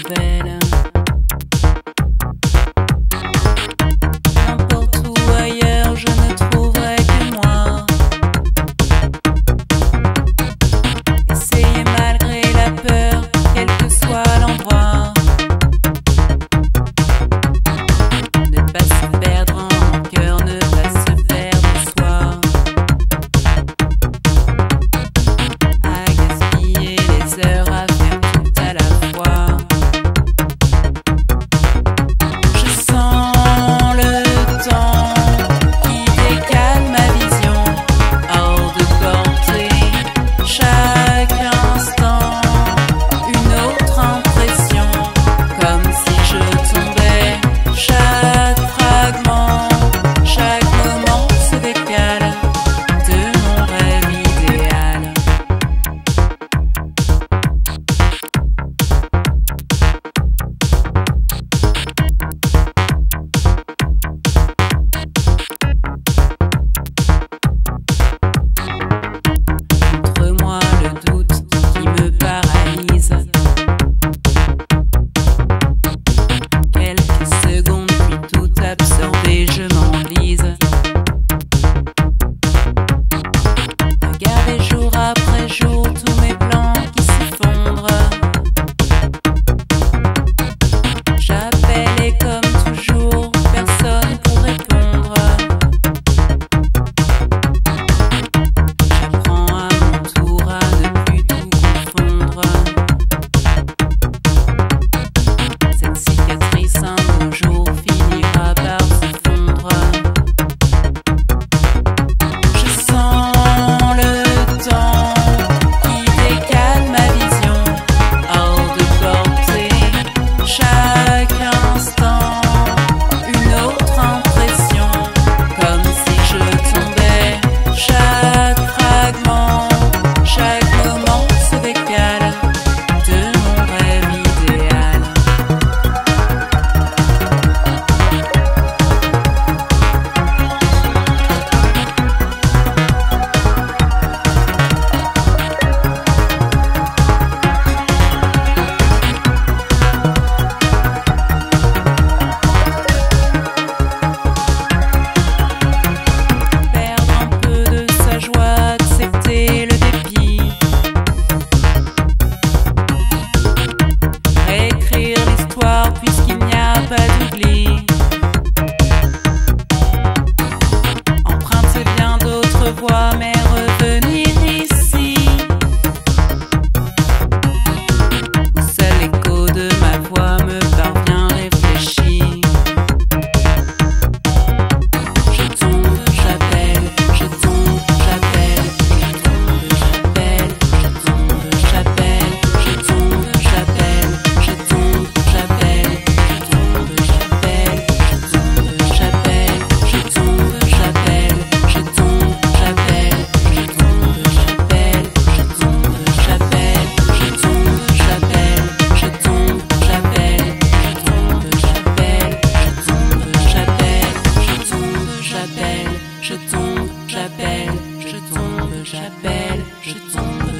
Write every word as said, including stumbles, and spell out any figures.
nouvelles. N'importe où ailleurs, je ne trouverai que moi. Essayez malgré la peur, quel que soit l'endroit. Ne pas se perdre en cœur, ne pas se perdre soi. À gaspiller les heures à faire tout à la fois. Je sens le temps qui décale ma vision, hors de portée. Chaque instant, une autre impression, comme si je tombais. Chaque fragment, chaque moment se décale de mon rêve idéal. Entre moi le doute qui me paralyse. Quelques secondes puis tout absorbé, je m'enlise. Regardez jour après jour tous mes plans qui s'effondrent. J'appelle et comme toujours, personne pour répondre. J'apprends à mon tour à ne plus tout confondre. Cette cicatrice un beau jour finira par se fondre. Je sens le temps qui décale ma vision, hors de portée. Chaque instant, une autre impression, comme si je tombais. Chaque fragment, chaque moment se décale de mon rêve idéal. Perdre un peu de sa joie, accepter le dépit. Réécrire l'histoire puisqu'il n'y a pas d'oubli. Emprunter bien d'autres voies, mais revenir ici, où seul l'écho de ma voix me parvient réfléchi. Je tombe, j'appelle, je tombe, j'appelle, je tombe, j'appelle, je tombe, j'appelle, je tombe, j'appelle, je tombe, j'appelle, je tombe, j'appelle, je tombe, j'appelle, je tombe, j'appelle, je tombe, j'appelle, je tombe, j'appelle, je tombe, j'appelle, je tombe, j'appelle, je tombe, j'appelle, je tombe, j'appelle, je tombe, j'appelle, je tombe, j'appelle, je tombe, j'appelle, je tombe, j'appelle, je tombe.